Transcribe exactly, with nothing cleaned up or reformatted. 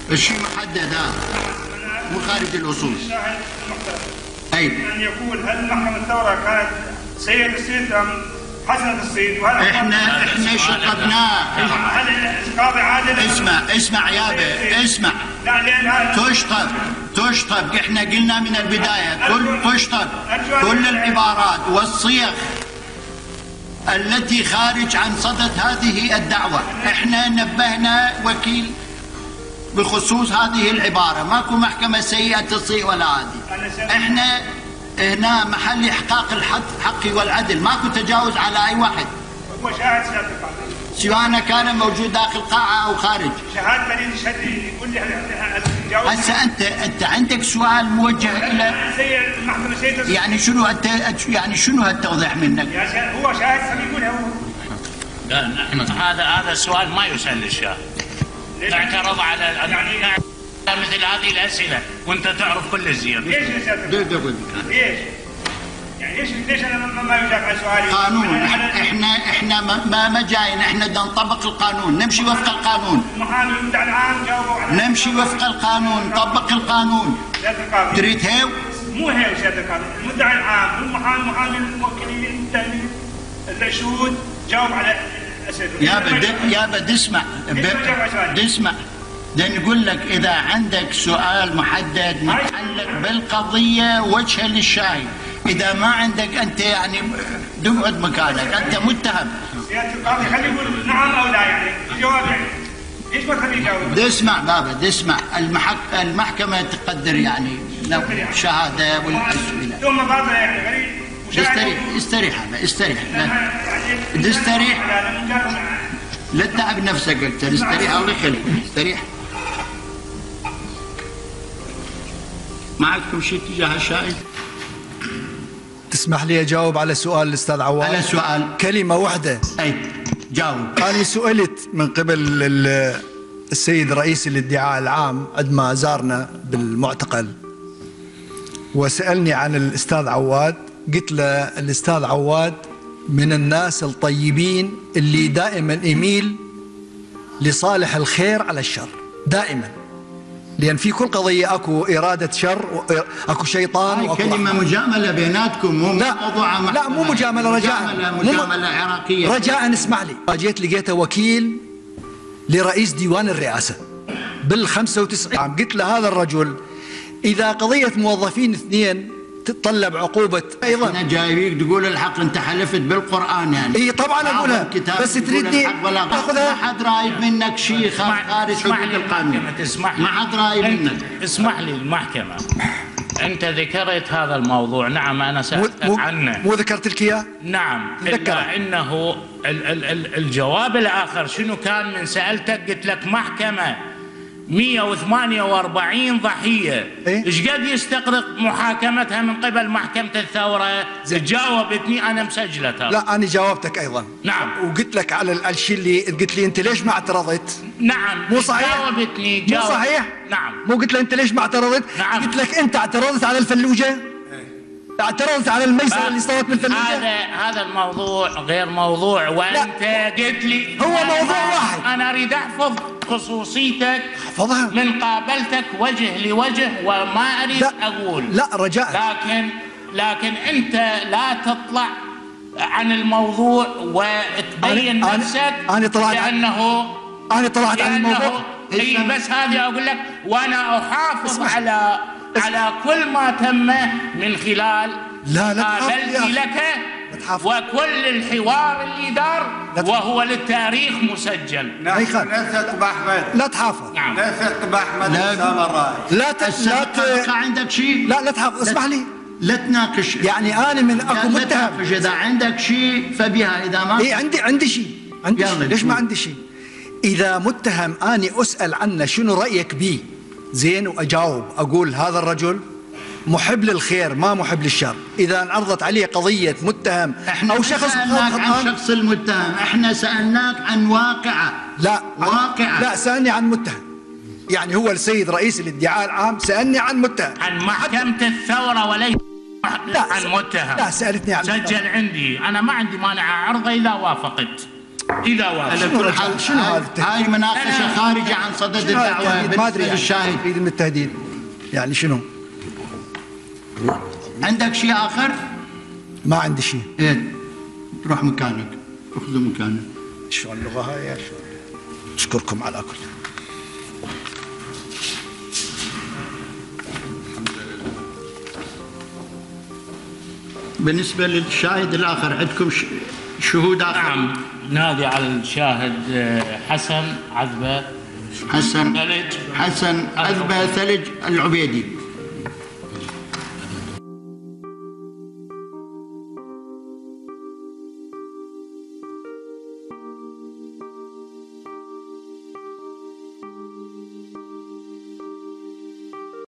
الشيء محدد هذا مو خارج الأصول. أي أن يقول هل محكمة الثورة كانت سيئة الصيت أم حسنة الصيت؟ وهل احنا احنا شطبناه. هل القاضي عادل؟ اسمع اسمع يابا اسمع. لا لأن هذا تشطب تشطب احنا قلنا من البداية كل تشطب كل العبارات والصيغ التي خارج عن صدد هذه الدعوة. احنا نبهنا وكيل بخصوص هذه العبارة، ماكو محكمة سيئة الصيغ ولا عادي. احنا هنا محل احقاق الحق والعدل، ماكو تجاوز على اي واحد هو شاهد سيادتك سواء كان موجود داخل قاعة او خارج. شهادة دليل شهادة يقول لي الجواب. هسه انت انت عندك سؤال موجه الى سيء المحكمة سيئة الصيت. يعني شنو انت يعني شنو هالتوضيح منك؟ هو شاهد سيقول هو. لا نحن هذا هذا السؤال ما يسأل للشاهد. اعترض على يعني مثل هذه الأسئلة وأنت تعرف كل الزيادة. ليش يا سيادة؟ ليش؟ يعني ليش ليش أنا ما يجاب على سؤالي؟ قانون احنا احنا ما ما جايين، احنا بدنا نطبق القانون، نمشي وفق القانون. المحامي المدعي العام جاوبوا على نمشي وفق القانون، نطبق القانون. تريد هيو؟ مو هيو سيادة القانون، المدعي العام والمحامي محامي الموكلين الثانيين الشهود جاوب على الأسئلة. يا بد يا بد اسمع اسمع ده نقول لك إذا عندك سؤال محدد متعلق بالقضية وجهه للشاهد، إذا ما عندك أنت يعني تقعد مكانك، أنت متهم. سيادة القاضي خليه يقول نعم أو لا، يعني الجواب يعني ليش ما تخليه يجاوب؟ ده اسمع بابا ده اسمع، المحك... المحكمة تقدر يعني لو شهادة والأسئلة. ثم باطلة يعني غريب. استريح استريح استريح لا استريح لا تتعب نفسك أكثر، استريح الله يخليك استريح. معكم شيء تجاه الشاهد؟ تسمح لي أجاوب على سؤال الأستاذ عواد؟ على سؤال كلمة واحدة. أي جاوب. أنا سئلت من قبل السيد رئيس الادعاء العام عندما زارنا بالمعتقل وسألني عن الأستاذ عواد، قلت له الأستاذ عواد من الناس الطيبين اللي دائما يميل لصالح الخير على الشر دائما، لأن في كل قضية أكو إرادة شر، أكو شيطان وأكو كلمة مجاملة بيناتكم، مو لا موضوع لا مو مجاملة، رجاء مجاملة, مجاملة عراقية. رجاء اسمع لي. جيت لقيته وكيل لرئيس ديوان الرئاسة بالخمسة وتسعين عام، قلت له هذا الرجل إذا قضية موظفين اثنين تتطلب عقوبة أيضا. أنا جايبيك تقول الحق، أنت حلفت بالقرآن يعني. إي طبعا أقولها، بس تريدني تاخذها. ما حد رايد منك شيء خارج حدود القانون. ما حد رايد منك. اسمح لي المحكمة، أنت ذكرت هذا الموضوع. نعم أنا سألتك مو عنه. مو ذكرت لك إياه؟ نعم، إلا أنه ال ال ال الجواب الآخر شنو كان من سألتك؟ قلت لك محكمة مئة وثمانية وأربعين ضحية، ايش إيه؟ قد يستغرق محاكمتها من قبل محكمة الثورة؟ جاوبتني أنا مسجلة ترى. لا أنا جاوبتك أيضا. نعم، وقلت لك على الشيء اللي قلت لي أنت ليش ما اعترضت؟ نعم مو صحيح؟ جاوبتني جاوب. مو صحيح؟ نعم. مو قلت له أنت ليش ما اعترضت؟ نعم. قلت لك أنت اعترضت على الفلوجة؟ اعترضت على الميسرة اللي صارت بالفلوجة؟ هذا هذا الموضوع غير موضوع، وأنت قلت لي هو موضوع واحد. أنا أريد أحفظ خصوصيتك، احفظها من قابلتك وجه لوجه وما أريد لا أقول. لا رجاء. لكن لكن أنت لا تطلع عن الموضوع وتبين أنا نفسك. أنا طلعت لأنه أنا طلعت عن الموضوع. إيه بس هذه أقول لك، وأنا أحافظ على على كل ما تم من خلال لا لا قابلتي لك وكل الحوار اللي دار، وهو للتاريخ مسجل. لا ثقب أحمد، لا تحافظ. نعم. لا ثقب أحمد أسامة الرائي. لا لا عندك شيء. لا لا تحافظ. اسمح لي، لا تناقش. يعني أنا من أكو متهم. إذا عندك شيء فبها، إذا ما إيه عندي عندي شيء عندي شيء. ليش ما عندي شيء؟ إذا متهم أني أسأل عنه شنو رأيك بيه زين وأجاوب أقول هذا الرجل محب للخير ما محب للشر. إذا انعرضت عليه قضية متهم احنا أو شخص سألناك عن شخص المتهم، احنا سألناك عن واقعة. لا واقعة. لا سألني عن متهم، يعني هو السيد رئيس الادعاء العام سألني عن متهم، عن محكمة الثورة وليس لا عن متهم. لا سألتني عن سجل عندي، أنا ما عندي مانع أعرضه إذا وافقت. اذا وافق. على كل حال شنو هذا هاي, هاي مناقشه خارجه عن صدد الدعوه. ما ادري يعني الشاهد تريد من التهديد يعني شنو؟ عندك شيء اخر؟ ما عندي شيء. ايه روح مكانك، اخذ مكانك. شو اللغه هاي يا شو؟ اشكركم على كل. بالنسبه للشاهد الاخر عندكم شهود اخر؟ نعم، نادي على الشاهد حسن عذبه حسن ثلج حسن عذبه ثلج العبيدي.